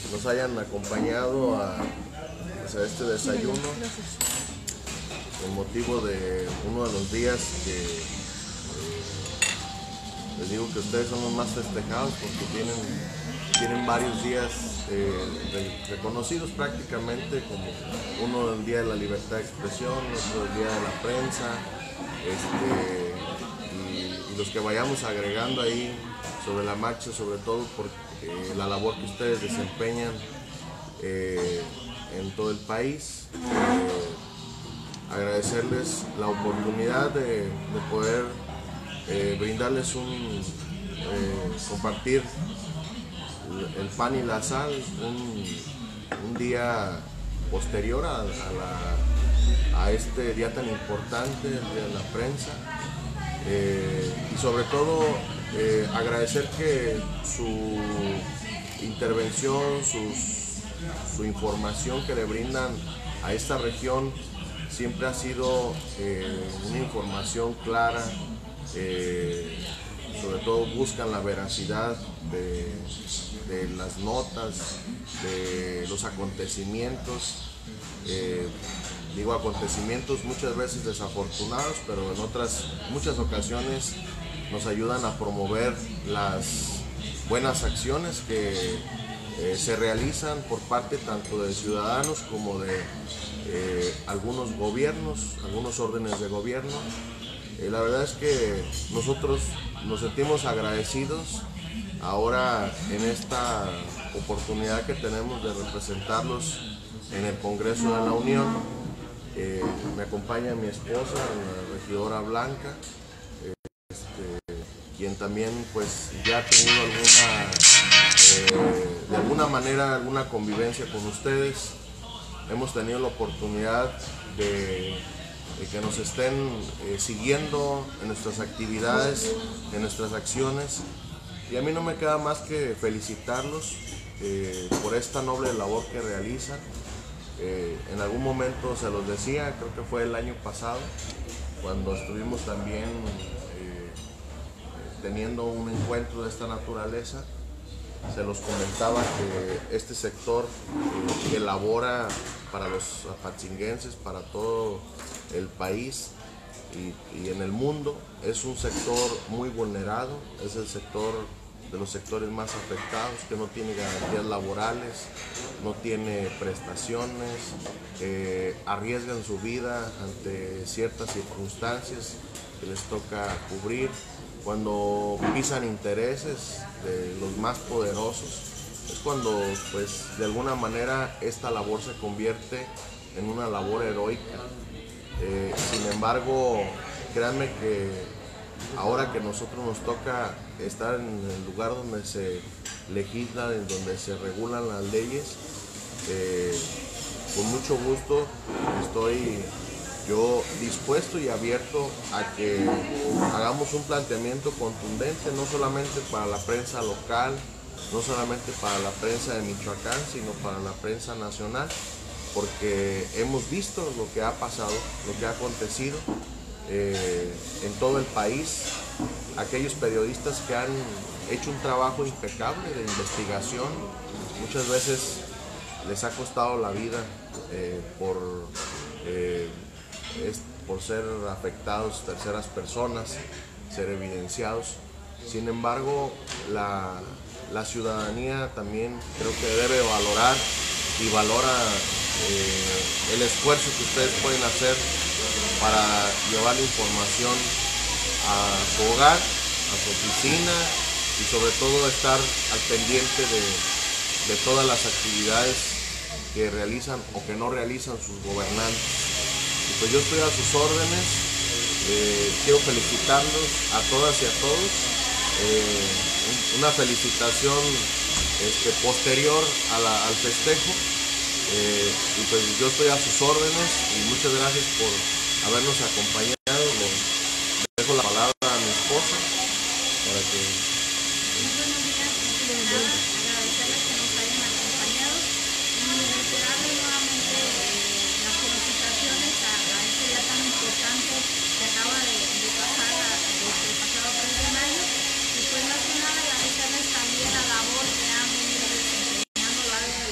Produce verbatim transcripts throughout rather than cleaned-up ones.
nos hayan acompañado a, pues, a este desayuno con motivo de uno de los días que eh, les digo que ustedes son los más festejados porque tienen, tienen varios días eh, re, reconocidos prácticamente, como uno el Día de la Libertad de Expresión, otro el Día de la Prensa, este, y, y los que vayamos agregando ahí sobre la marcha, sobre todo por eh, la labor que ustedes desempeñan eh, en todo el país. Eh, agradecerles la oportunidad de, de poder eh, brindarles un, eh, compartir el pan y la sal, un, un día posterior a, a, la, a este día tan importante, el Día de la Prensa, eh, y sobre todo eh, agradecer que su intervención, sus, su información que le brindan a esta región siempre ha sido eh, una información clara, eh, sobre todo buscan la veracidad de, de las notas, de los acontecimientos, eh, digo acontecimientos muchas veces desafortunados, pero en otras muchas ocasiones nos ayudan a promover las buenas acciones que eh, se realizan por parte tanto de ciudadanos como de eh, algunos gobiernos, algunos órdenes de gobierno. Eh, la verdad es que nosotros nos sentimos agradecidos ahora en esta oportunidad que tenemos de representarlos en el Congreso de la Unión. Eh, me acompaña mi esposa, la regidora Blanca, eh, este, quien también pues ya ha tenido alguna, eh, de alguna manera, alguna convivencia con ustedes. Hemos tenido la oportunidad de, de que nos estén eh, siguiendo en nuestras actividades, en nuestras acciones, y a mí no me queda más que felicitarlos eh, por esta noble labor que realizan. Eh, en algún momento se los decía, creo que fue el año pasado, cuando estuvimos también eh, teniendo un encuentro de esta naturaleza, se los comentaba que este sector eh, que elabora para los apatzinguenses, para todo el país y, y en el mundo, es un sector muy vulnerado, es el sector de los sectores más afectados, que no tiene garantías laborales, no tiene prestaciones, eh, arriesgan su vida ante ciertas circunstancias que les toca cubrir. Cuando pisan intereses de los más poderosos, es cuando pues de alguna manera esta labor se convierte en una labor heroica. Eh, sin embargo, créanme que ahora que nosotros nos toca estar en el lugar donde se legisla, en donde se regulan las leyes, eh, con mucho gusto estoy yo dispuesto y abierto a que hagamos un planteamiento contundente, no solamente para la prensa local, no solamente para la prensa de Michoacán, sino para la prensa nacional, porque hemos visto lo que ha pasado, lo que ha acontecido eh, en todo el país. Aquellos periodistas que han hecho un trabajo impecable de investigación, muchas veces les ha costado la vida eh, por, eh, es, por ser afectados terceras personas, ser evidenciados. Sin embargo, la, la ciudadanía también creo que debe valorar y valora eh, el esfuerzo que ustedes pueden hacer para llevar la información a su hogar, a su oficina, y sobre todo estar al pendiente de, de todas las actividades que realizan o que no realizan sus gobernantes. Y pues yo estoy a sus órdenes, eh, quiero felicitarlos a todas y a todos, eh, una felicitación este, posterior a la, al festejo, eh, y pues yo estoy a sus órdenes y muchas gracias por habernos acompañado. Le dejo la palabra a mi esposa para que... Muy buenos días, de nada, agradecerles que nos hayan acompañado y reiterarles nuevamente eh, las felicitaciones a, a este día tan importante que acaba de, de pasar a, desde el pasado tres de mayo, y pues más que nada agradecerles también la labor que han venido desempeñando el área de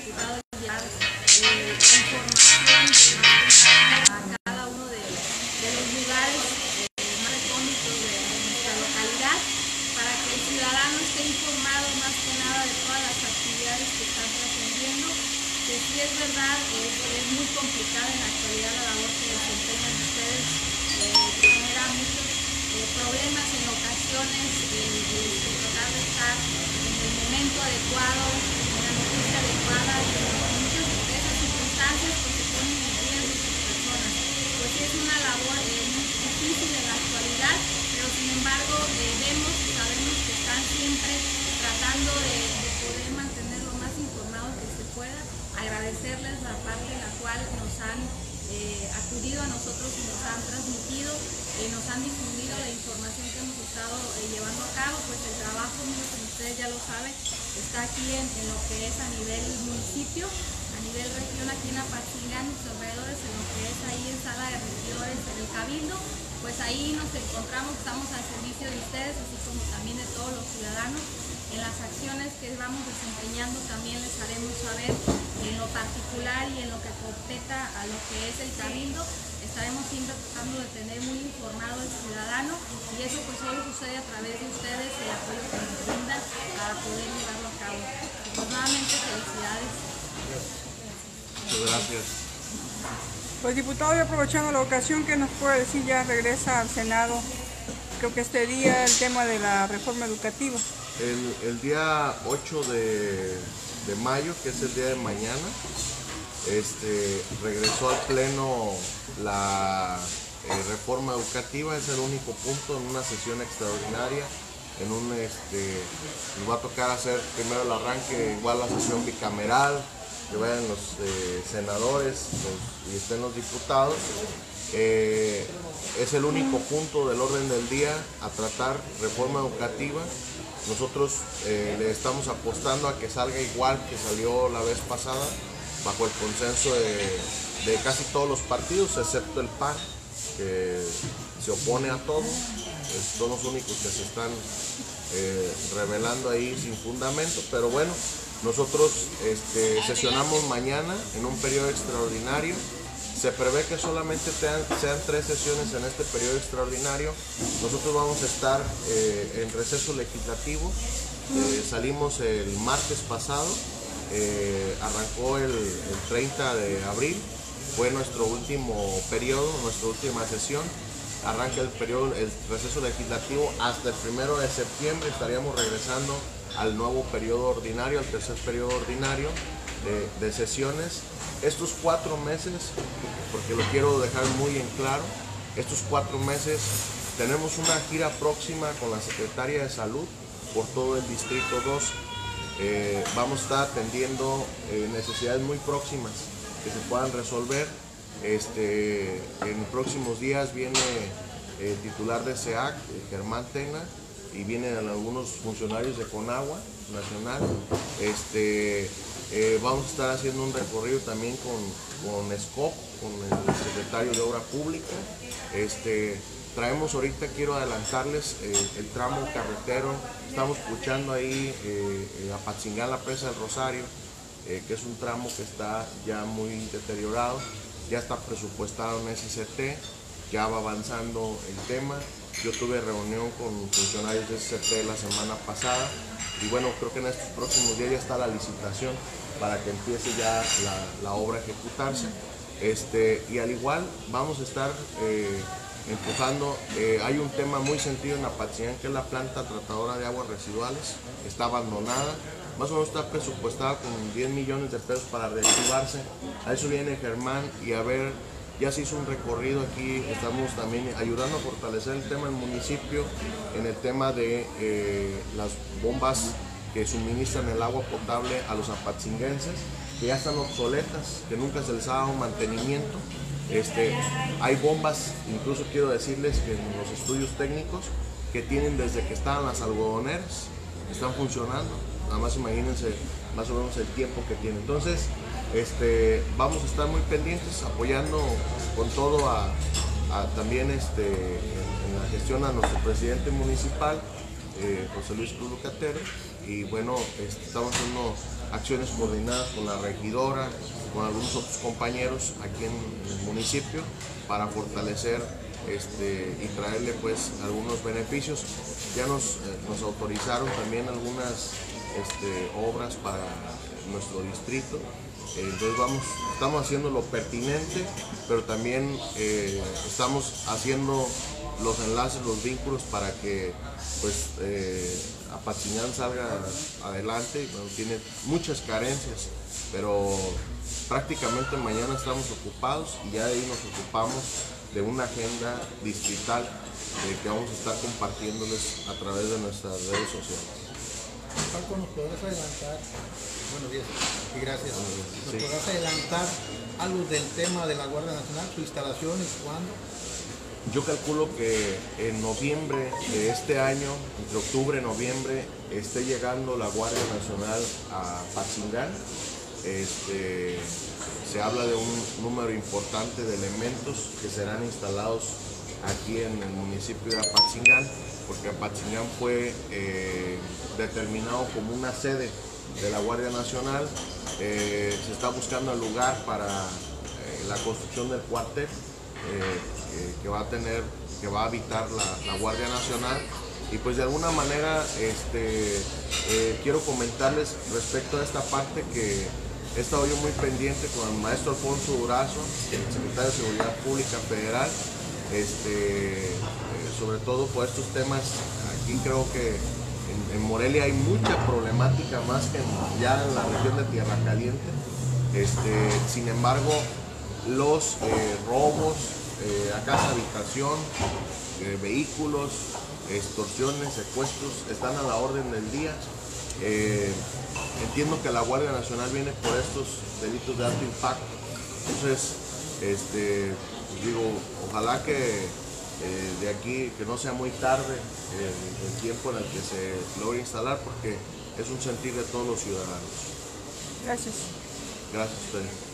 diputado es llevar eh, información a cada uno de, de los lugares eh, más recónditos de, de nuestra localidad, para que el ciudadano esté informado más que nada de todas las actividades que están trascendiendo, que sí es verdad, eh, es muy complicada en la actualidad la labor que desempeñan ustedes, eh, genera muchos eh, problemas en ocasiones, el, el tratar de estar en el momento adecuado, en la noticia adecuada, y en muchas de esas circunstancias pues se ponen en riesgo sus personas. Pues es una labor eh, muy difícil en la actualidad, pero sin embargo eh, vemos, sabemos que están siempre tratando de, de poder mantener lo más informados que se pueda. Agradecerles la parte en la cual nos han eh, acudido a nosotros y nos han transmitido, eh, nos han difundido la información que hemos estado eh, llevando a cabo. Pues el trabajo mío, como ustedes ya lo saben, está aquí en, en lo que es a nivel municipio, a nivel región, aquí en Apatzingán, mis alrededores, en lo que es ahí en sala de regidores, en el Cabildo. Pues ahí nos encontramos, estamos al servicio de ustedes, así como también de todos los ciudadanos. En las acciones que vamos desempeñando también les haremos saber, en lo particular y en lo que competa a lo que es el Cabildo, estaremos siempre tratando de tener muy informado al ciudadano, y eso pues hoy sucede a través de ustedes, el apoyo que nos brindan para poder llevarlo a cabo. Pues nuevamente felicidades. Muchas gracias. Pues diputado, y aprovechando la ocasión, ¿qué nos puede decir? Ya regresa al Senado, creo que este día, el tema de la reforma educativa. El, el día ocho de, de mayo, que es el día de mañana, este, regresó al Pleno la eh, reforma educativa. Es el único punto en una sesión extraordinaria. En un, este, nos va a tocar hacer primero el arranque, igual la sesión bicameral, que vayan los eh, senadores los, y estén los diputados. Eh, es el único punto del orden del día a tratar, reforma educativa. Nosotros eh, le estamos apostando a que salga igual que salió la vez pasada, bajo el consenso de, de casi todos los partidos, excepto el P A N, que se opone a todo. Es, son los únicos que se están eh, revelando ahí sin fundamento, pero bueno, nosotros este, sesionamos mañana en un periodo extraordinario. Se prevé que solamente sean, sean tres sesiones en este periodo extraordinario. Nosotros vamos a estar eh, en receso legislativo. Eh, salimos el martes pasado, eh, arrancó el, el treinta de abril, fue nuestro último periodo, nuestra última sesión. Arranca el periodo, el receso legislativo hasta el primero de septiembre. Estaríamos regresando al nuevo periodo ordinario, al tercer periodo ordinario de, de sesiones. Estos cuatro meses, porque lo quiero dejar muy en claro, estos cuatro meses tenemos una gira próxima con la Secretaria de Salud por todo el Distrito dos. Eh, vamos a estar atendiendo eh, necesidades muy próximas que se puedan resolver. Este, en próximos días viene el titular de S E A C, Germán Tena, y vienen algunos funcionarios de Conagua Nacional. Este, eh, vamos a estar haciendo un recorrido también con, con S C O P, con el secretario de Obra Pública. Este, traemos ahorita, quiero adelantarles, eh, el tramo carretero. Estamos escuchando ahí eh, Apatzingán, la presa del Rosario, eh, que es un tramo que está ya muy deteriorado. Ya está presupuestado en S C T, ya va avanzando el tema. Yo tuve reunión con funcionarios de S C T la semana pasada y bueno, creo que en estos próximos días ya está la licitación para que empiece ya la, la obra a ejecutarse. Este, y al igual vamos a estar eh, empujando, eh, hay un tema muy sentido en Apatzingán, que es la planta tratadora de aguas residuales, está abandonada. Más o menos está presupuestada con diez millones de pesos para reactivarse. A eso viene Germán y a ver, ya se hizo un recorrido aquí, estamos también ayudando a fortalecer el tema del municipio en el tema de eh, las bombas que suministran el agua potable a los apatzinguenses, que ya están obsoletas, que nunca se les ha dado mantenimiento. Este, hay bombas, incluso quiero decirles que en los estudios técnicos, que tienen desde que estaban las algodoneras, están funcionando. Nada más imagínense más o menos el tiempo que tiene. Entonces, este, vamos a estar muy pendientes, apoyando con todo a, a también este, en, en la gestión a nuestro presidente municipal, eh, José Luis Cruz Lucatero, y bueno, este, estamos haciendo acciones coordinadas con la regidora, con algunos otros compañeros aquí en el municipio para fortalecer este, y traerle pues algunos beneficios. Ya nos, eh, nos autorizaron también algunas este, obras para nuestro distrito. Eh, entonces vamos, estamos haciendo lo pertinente, pero también eh, estamos haciendo los enlaces, los vínculos para que pues eh, Apatzingán salga adelante. Bueno, tiene muchas carencias, pero prácticamente mañana estamos ocupados y ya de ahí nos ocupamos de una agenda distrital eh, que vamos a estar compartiéndoles a través de nuestras redes sociales. Paco, ¿nos podrás adelantar? Buenos días y gracias. ¿Nos Sí. podrás adelantar algo del tema de la Guardia Nacional, sus instalaciones, cuándo? Yo calculo que en noviembre de este año, entre octubre y noviembre, esté llegando la Guardia Nacional a Apatzingán. Este, se habla de un número importante de elementos que serán instalados aquí en el municipio de Apatzingán, porque Apatzingán fue eh, determinado como una sede de la Guardia Nacional. Eh, se está buscando el lugar para eh, la construcción del cuartel eh, que, que va a tener, que va a habitar la, la Guardia Nacional. Y pues de alguna manera este, eh, quiero comentarles respecto a esta parte que he estado yo muy pendiente con el maestro Alfonso Durazo, el secretario de Seguridad Pública Federal, este, eh, sobre todo por estos temas. Aquí creo que en, en Morelia hay mucha problemática más que en, ya en la región de Tierra Caliente. Este, sin embargo, los eh, robos eh, a casa habitación, eh, vehículos, extorsiones, secuestros están a la orden del día. Eh, entiendo que la Guardia Nacional viene por estos delitos de alto impacto. Entonces, este, pues digo, ojalá que eh, de aquí, que no sea muy tarde eh, el tiempo en el que se logre instalar, porque es un sentir de todos los ciudadanos. Gracias. Gracias a ustedes.